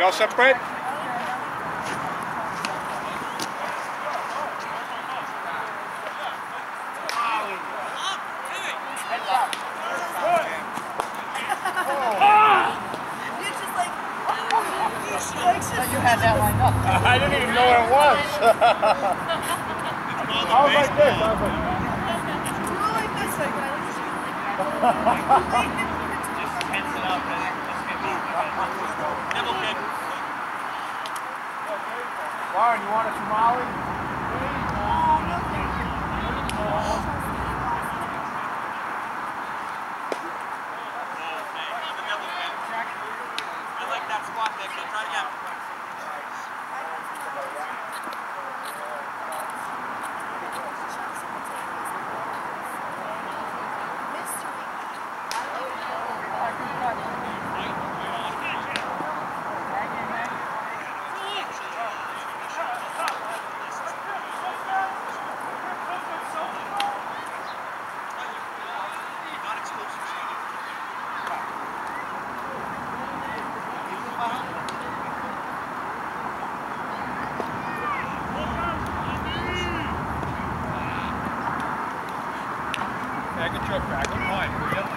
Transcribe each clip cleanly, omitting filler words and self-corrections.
You all set, Brett? You had that lined up. I didn't even know what it was. I was like this. I was like, you were like this way, but I looked at you Just tense it up, man. Just get me. Nibble kick. Lauren, you want a tamale? I like that squat there. Try it again. Yeah, get your back. Come on, will you?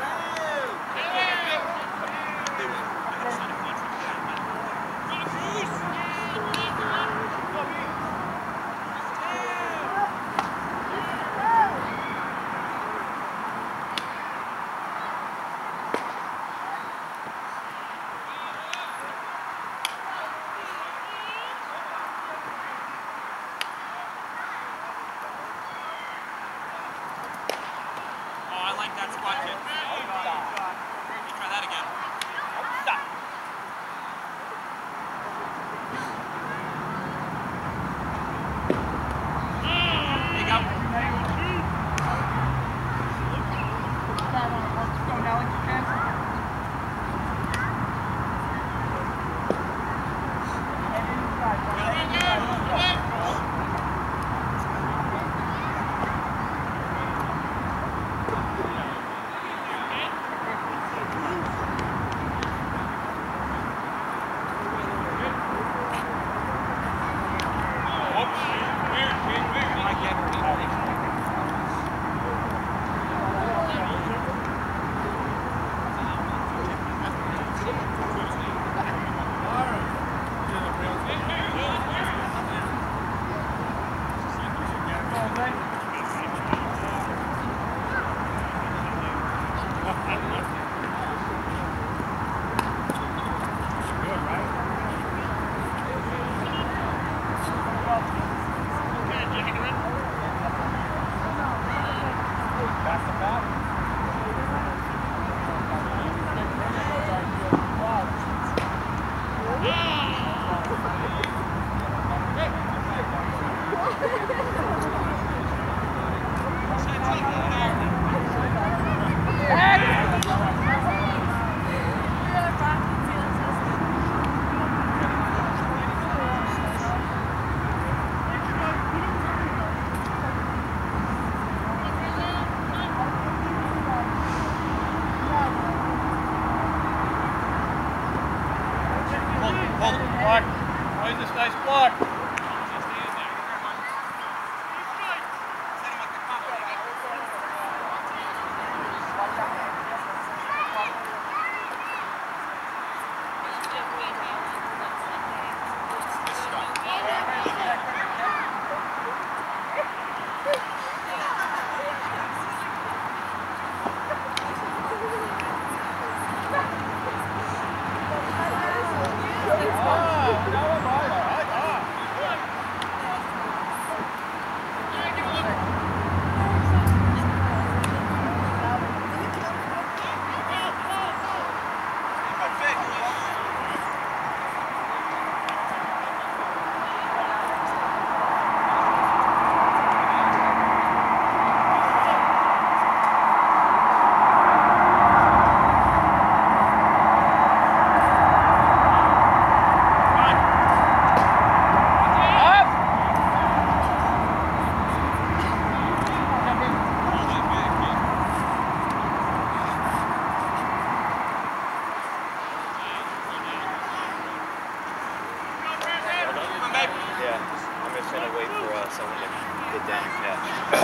I like that squat kick. Try that again. Stop. There you go. Hold it. Block. Why is this nice block? get down and catch.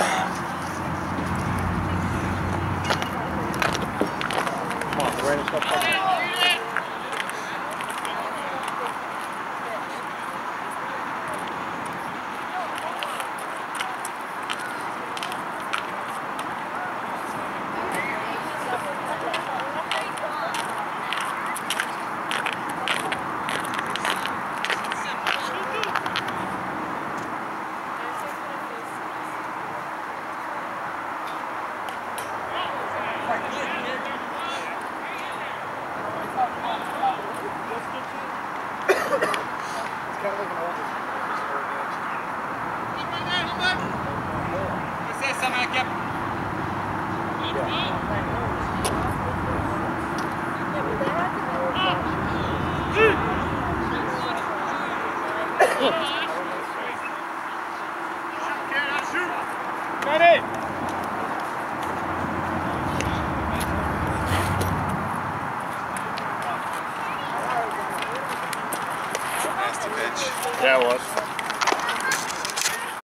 Come on, Brandon, stop fucking. Nasty pitch. Yeah, it was.